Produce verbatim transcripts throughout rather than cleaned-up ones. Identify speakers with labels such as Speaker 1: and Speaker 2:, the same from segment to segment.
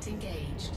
Speaker 1: Target engaged.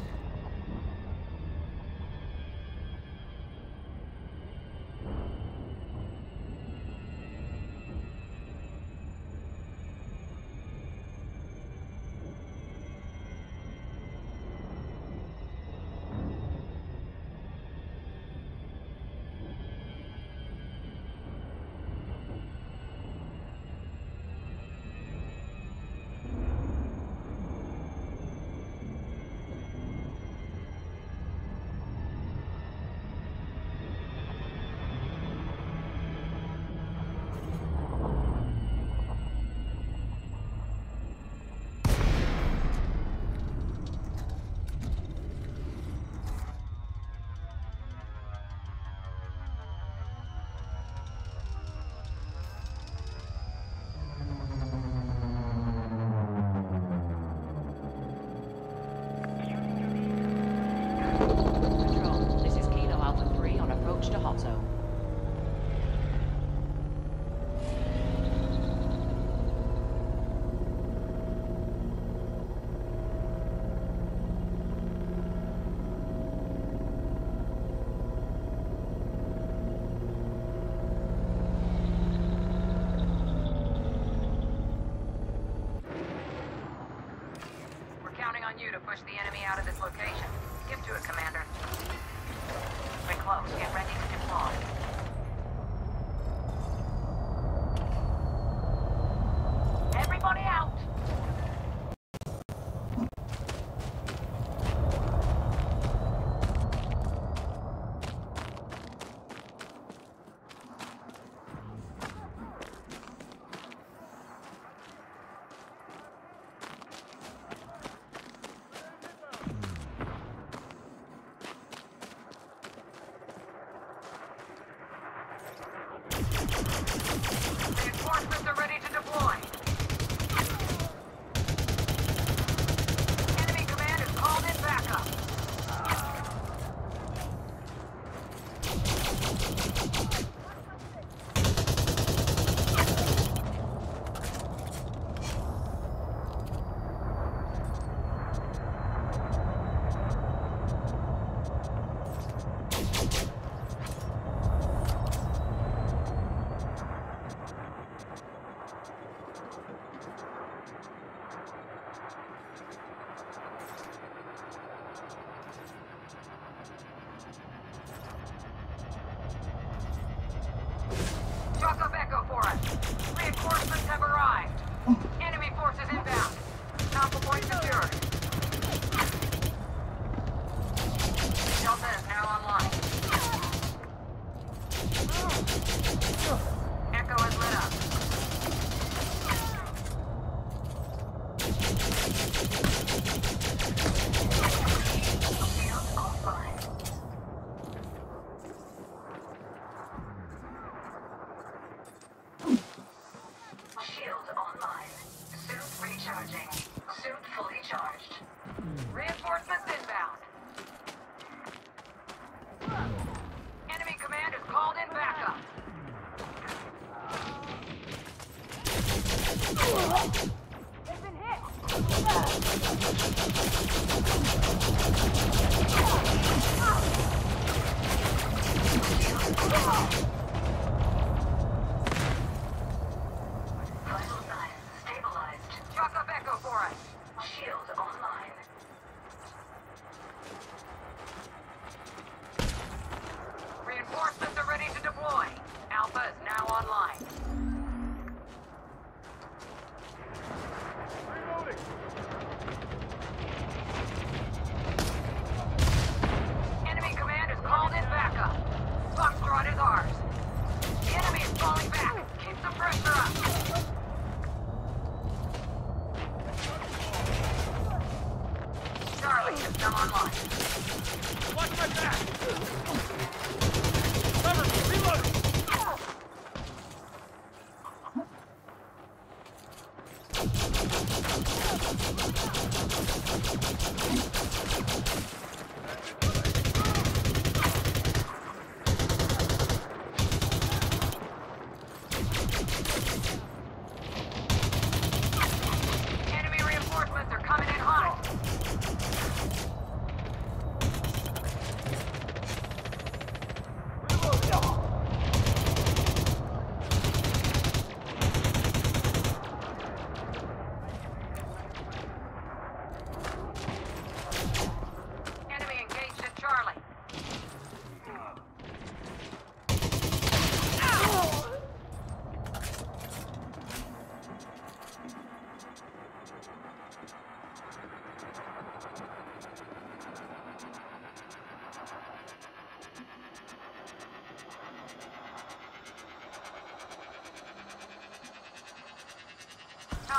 Speaker 2: You to push the enemy out of this location. Get to it, Commander. We're close. Get ready to deploy. Everybody out! Reinforcements are ready to deploy. Enemy command has called in backup. Chalk up Echo for us. Reinforcements have arrived. Enemy forces inbound. Alpha point secured. Delta is now online. Echo is lit up. Shield offline. Shield online. Suit recharging. Suit fully charged. Reinforcements inbound. Enemy command has called in backup. They've been hit. Vital signs stabilized. Chalk up Echo for us. Shield online. Reinforcements are ready to deploy. Alpha is now online.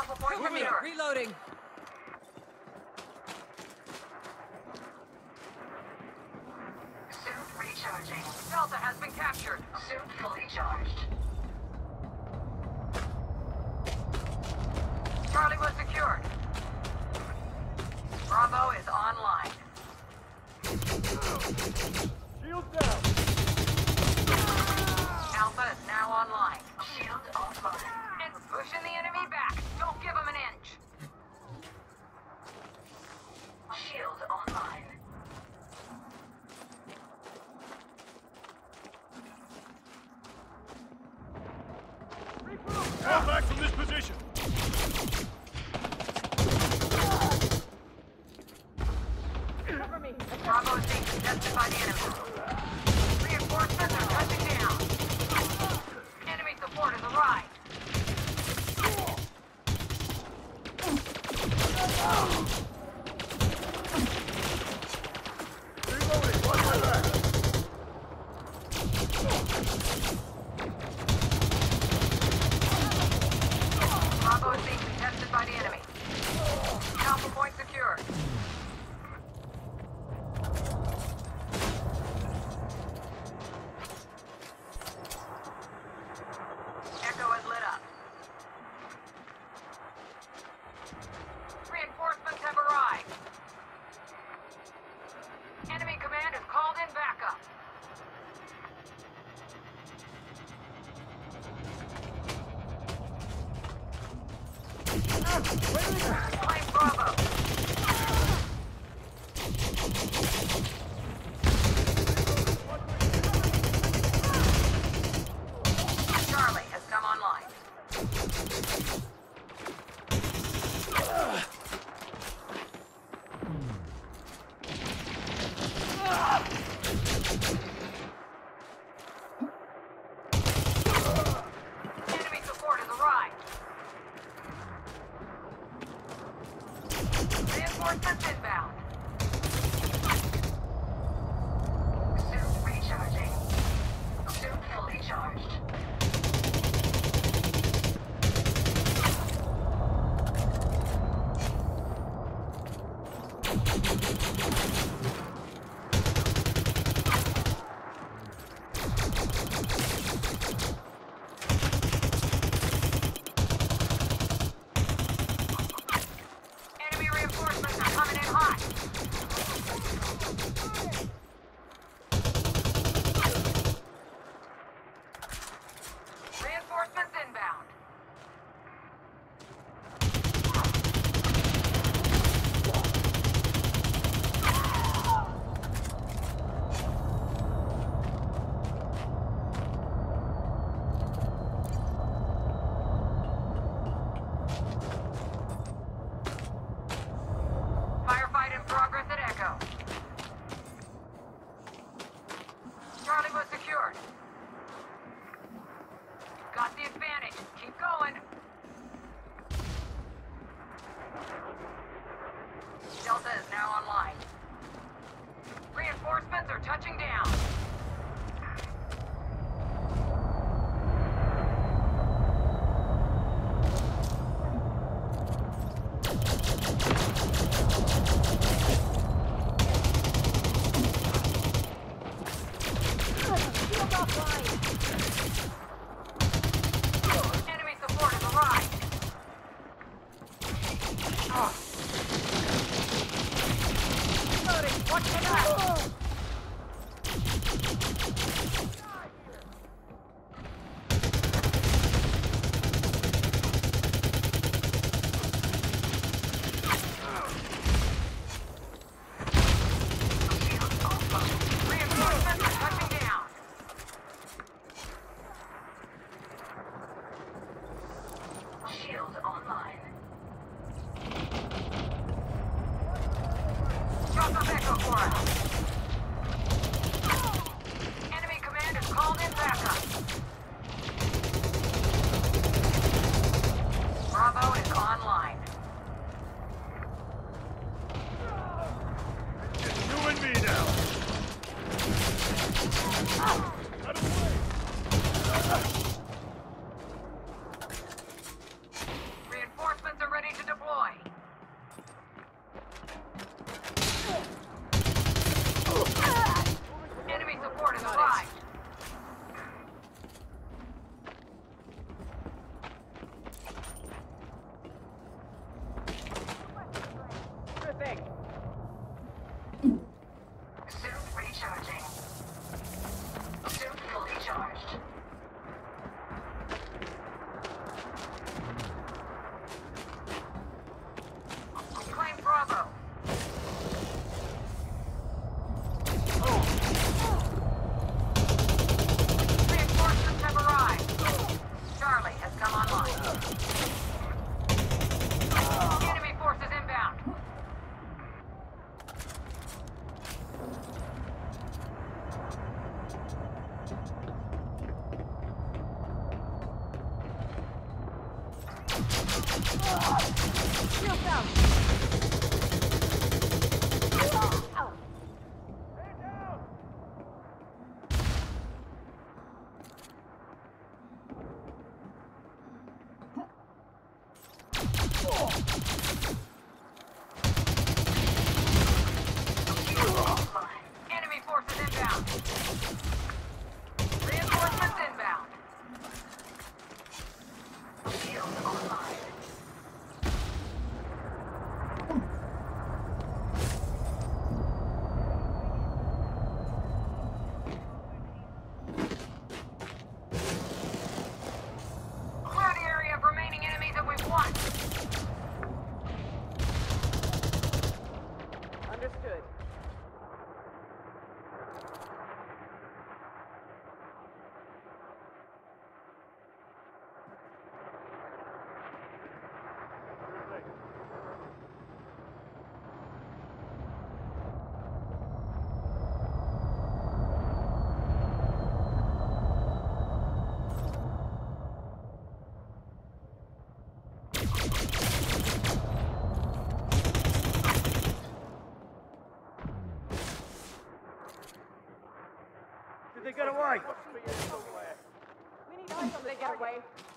Speaker 2: Alpha point secure.
Speaker 1: Reloading.
Speaker 2: Suit recharging. Delta has been captured. Suit fully charged. Charlie was secured. Bravo is online.
Speaker 3: Shield down.
Speaker 2: Alpha is now online. Shield offline. And pushing the enemy back. Don't give them an inch. Shield online.
Speaker 3: Fall back from this position.
Speaker 2: Bravo is being contested by the enemy. Reinforcements are touching down. Enemy support has arrived.
Speaker 3: Reloading. Watch my back.
Speaker 2: Bravo is being contested by the enemy. Alpha point secured. Echo is lit up. Reinforcements have arrived. Enemy command has called in backup. Claim Bravo. Charlie has come online. Enemy support has arrived. Reinforcements inbound. Suit recharging. Suit fully charged. Enemy reinforcements are coming in hot. Reinforcements inbound. Firefight in progress at Echo. Charlie was secured. Got the advantage. Keep going. Delta is now online. Reinforcements are touching down. Enemy support has arrived. Reloading. Watch my back. Reinforcements are touching down. Shield online. Drop a Echo for us. Enemy command has called in backup. Bravo is online.
Speaker 3: It's you and me now. Out of the way.
Speaker 2: Reinforcements are
Speaker 1: Shield down.
Speaker 2: Enemy forces inbound. Reinforcements inbound. Shield online. Clear the area of remaining enemies that we've won.
Speaker 1: Understood.
Speaker 3: Did they get away?
Speaker 1: We need eyes on the get away.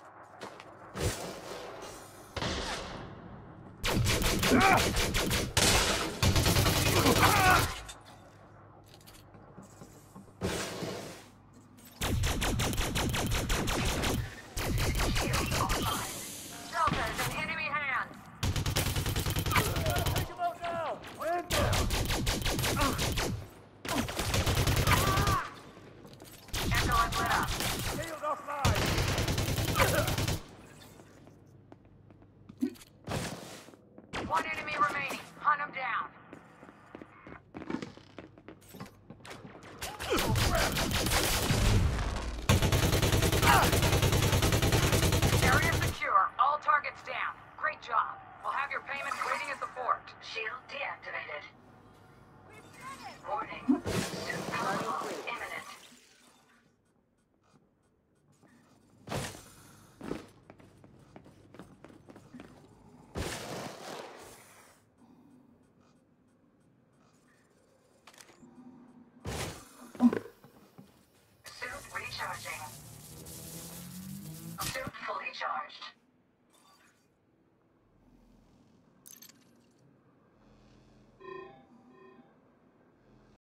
Speaker 2: Delta is in enemy hands.
Speaker 3: Take him out now! Man down!
Speaker 2: Echo is lit up.
Speaker 3: Shield offline!
Speaker 2: One enemy remaining. Hunt him down. Area secure. All targets down. Great job. We'll have your payment waiting at the fort. Shield deactivated. Warning. Superpower imminent. Suit recharging. Suit fully charged.